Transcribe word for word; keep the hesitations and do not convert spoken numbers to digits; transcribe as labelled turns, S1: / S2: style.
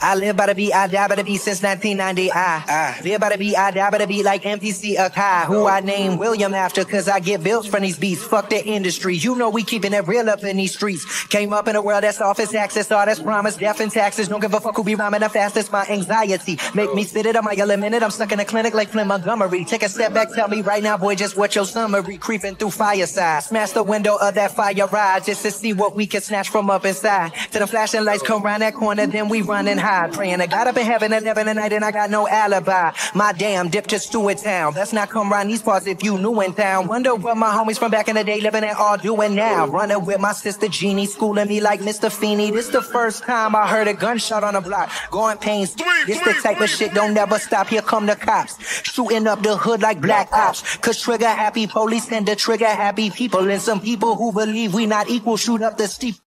S1: I live by the beat, I die by the beat since nineteen ninety. I, I live by the beat, I die by the beat like M P C Akai, who I name William after, cause I get bills from these beats. Fuck the industry, you know we keeping it real up in these streets. Came up in a world that's office access, all that's promise, death and taxes. Don't give a fuck who be rhyming the fastest. My anxiety make me spit it on my yellow minute. I'm stuck in a clinic like Flynn Montgomery. Take a step back, tell me right now, boy, just what your summary. Creeping through fireside, smash the window of that fire ride just to see what we can snatch from up inside. Till the flashing lights come round that corner, then we run and hide. Praying to God up in heaven at eleven at night and I got no alibi. My damn dip to Stewart Town. Let's not come round these parts if you new in town. Wonder what my homies from back in the day living and all doing now. Running with my sister Jeannie, schooling me like Mister Feeney. This the first time I heard a gunshot on the block. Going pains. This the type of shit don't never stop. Here come the cops. Shooting up the hood like black ops. Cause trigger happy police tend to trigger happy people. And some people who believe we not equal shoot up the steep.